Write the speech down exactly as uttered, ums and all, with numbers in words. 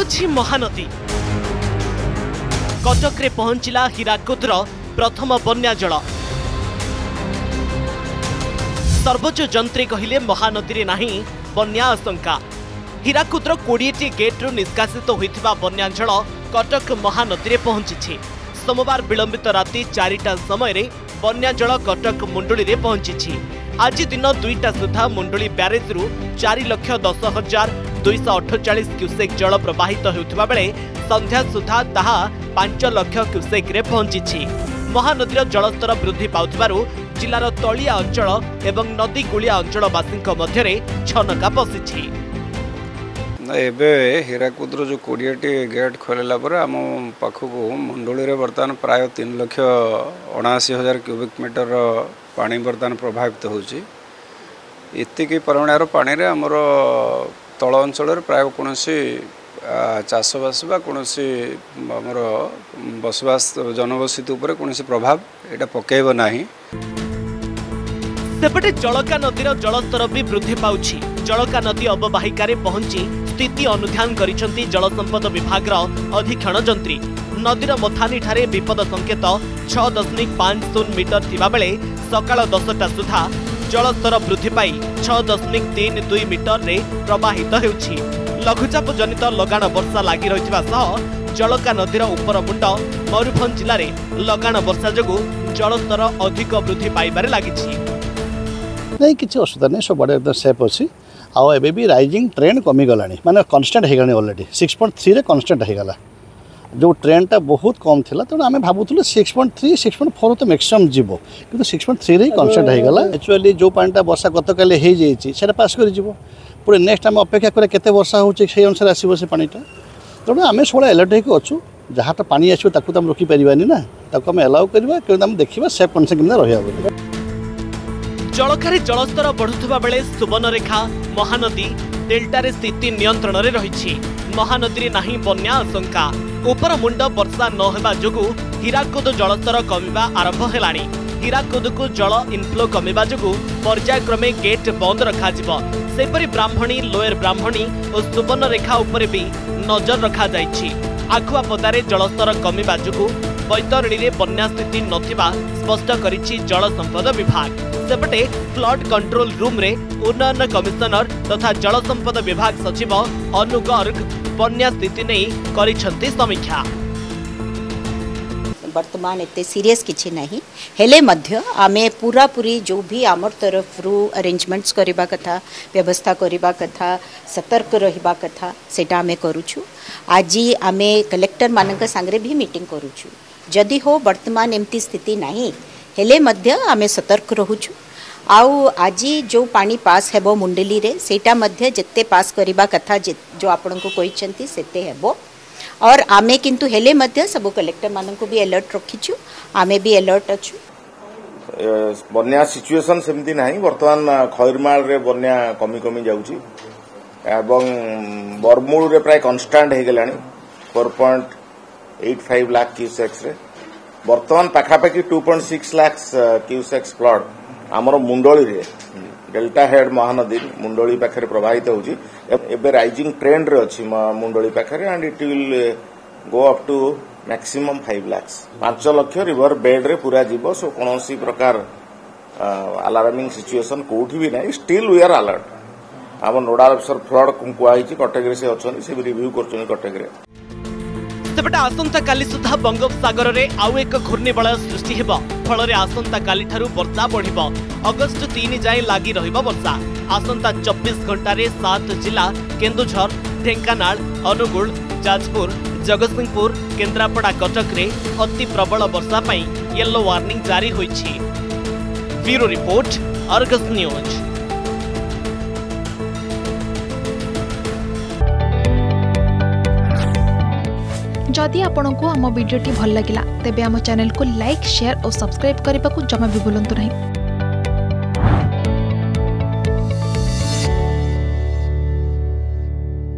फुलुछि महानदी। कटक रे पहुंचला हीराकुदर प्रथम बन्या जल। सर्वोच्च जंत्री कहिले महानदी रे नाही बन्या आशंका। हीराकुदर कोड़े गेट्रु निष्कासित होइथिबा बन्या जल कटक महानदी रे पहुंची। सोमवार विलंबित राति चारिटा समय रे बन्या जल कटक मुंडुली रे पहुंची। आज दिन दुईटा सुधा मुंडुली ब्यारेज रु चार लक्ष दस हजार दुईश अठचाश क्यूसेक जल प्रवाहित होता बेले संध्या सुधा ताहा पांच लक्ष क्यूसेक रे पहुंची। महानदीर जलस्तर वृद्धि पाउथिबारु जिलार तलिया अंचल एवं नदी कूलिया अंचलवासी मध्य छनका पशिछि। एबे हीराकुदर जो कोड़े गेट खोलला पर आम पाखक मुंडुली रे बर्तमान प्राय तीन लक्ष अणाशी हजार क्यूबिक मीटर पानी बर्तमान प्रभावित होची। इतिकी परिमाणर पानी रे हमर तल अंचल प्राय कौन चाषबास बा कौन आमर बसवास जनबसति उपर कौन प्रभाव एटा पकेब नाही। सेपटे जलका नदीर जलस्तर भी वृद्धि पाउछि। जलका नदी अववाहिकार पहुंची स्थिति अनुध्यान करिसंती जल संपद विभाग अधीक्षण जंत्री। नदीर मथानी ठारे विपद संकेत छह दशमिक पांच शून्य मीटर थिबा बेले सकाळ दसटा सुधा जलस्तर वृद्धि पाई छह दशमिक तीन दुई मीटर रे प्रवाहित हेउछि। लघुचाप जनित लगाण वर्षा लागि रहिथिबा सह जलका नदीर उपर मुंड मयूरभंज जिले में लगाण वर्षा जोगु जलस्तर अधिक वृद्धि पाइबारे लागिछि। नहीं किसी असुविधा नहीं, सब बड़े एकदम सेफ अच्छी। आउ एबे भी राइजिंग ट्रेंड कमी गलानी, माने कांस्टेंट हो गलानी। ऑलरेडी सिक्स पॉइंट थ्री रे कांस्टेंट हो गला। जो ट्रेंडटा बहुत कम थिला तेणु आम भावुलु six point three six point four तो मैक्सिमम जीवो, किंतु सिक्स पॉइंट थ्री रे कांस्टेंट हो गला। एक्चुअली जो पानीटा वर्षा गतकाली हो जाइए से पास कर जीवो। पुणे नेक्स्ट आम अपेक्षा करे केते वर्षा होचे से अनुसार आसीबो से पानीटा। तेणु आम सब अलर्ट होकर अच्छु। जहाँटा पानी आसो ताकू आम रोकी पारिबानी ना, ताकू आम अलाउ करबा कि आम देखिबा सेफ कंडीशन केना रहिबा। जलखारे जलस्तर बढ़ुवा बेले सुवर्णरेखा महानदी डेल्टारे स्थिति नियंत्रण रे रही। महानदी नाही बन्या आशंका। उपर मुंड वर्षा नहेबा जोगु हीराकुद जलस्तर कमिबा आरंभ हेलानी। हीराकुद को जल इनफ्लो कमिबा जोगु पर्यायक्रमे गेट बंद रखाजिबो। सेपरि ब्राह्मणी, लोयर ब्राह्मणी और सुवर्णरेखा उपरे भी नजर रखा जाइछि। आखुआ पदारे जलस्तर कमिबा जोगु बैतरणी रे बन्या स्थिति नथिबा स्पष्ट करिछि जल संपद विभाग। सेपटे फ्लड कंट्रोल रूम रे उन्नयन कमिशनर तथा जल संपद विभाग सचिव अनु गर्ग बन्या स्थिति नहीं करिसंती समीक्षा। वर्तमान एते सीरियस किछि नहीं हेले मध्य आमे पूरा पूरी जो भी आमर तरफ रु अरेंजमेंट्स करिबा कथा, व्यवस्था करिबा कथा, सतर्क रहिबा कथा सेटा आमे करूछु। आज आमे कलेक्टर मानक संगे भी मीटिंग करूछु। जदि हो वर्तमान एमती स्थिति नहीं हेले मध्य आमे सतर्क रहुछु। आउ आज जो पानी पास हेबो मुंडली रे सेटा मध्य जत्ते पास करिबा कथा जो आपन को कहिसंती सेते हेबो। और आमे किंतु हेले मध्य सब कलेक्टर मानन को भी अलर्ट रखिछु। आमे भी अलर्ट अछु। बन्या सिचुएशन सेमती नाही। वर्तमान खैरमाल रे बन्या कमी कमी जाउची एवं बरमूल रे प्राय कांस्टेंट हे गेलानी four point eight five lakh cusecs रे। वर्तमान पाखापाखि two point six lakh cusecs flood आमर मुंडली रे डेल्टा हेड महानदी मुंडली पाखे प्रवाहित होची। एबे राइजिंग ट्रेंड रे अछि मुंडली पाखे and it will go up to maximum five lakh. पांच लक्ष रिवर बेड रे पूरा जीवो। सो कोनोसी प्रकार अलार्मिंग सिचुएशन कोठी भी नाही। Still we are alert. आम नोडाल अफसर फ्लड कुआई कटक रे से अछन से रिव्यू करछन कटक रे। सेपटे आसंता काली सुधा बंगोपसागर रे आउ एक घूर्णिबलय सृष्टि हेबो। फल रे आसंता काली ठारू वर्षा बढ़िबो। अगस्त तीन जाए लागि रहिबो वर्षा। आसंता चौबीस घंटा रे सात जिला केन्दुझर, ढेंकानाल, अनुगुल, जाजपुर, जगतसिंहपुर, केन्द्रापड़ा, कटक रे अति प्रबल वर्षा पई येलो वार्निंग जारी होईछि। Bureau report, Argus news. जदि आपंक आम भिडी भल लगा तेब आम चैनल को लाइक, शेयर और सब्सक्राइब करने को जमा भी भूलु नहीं।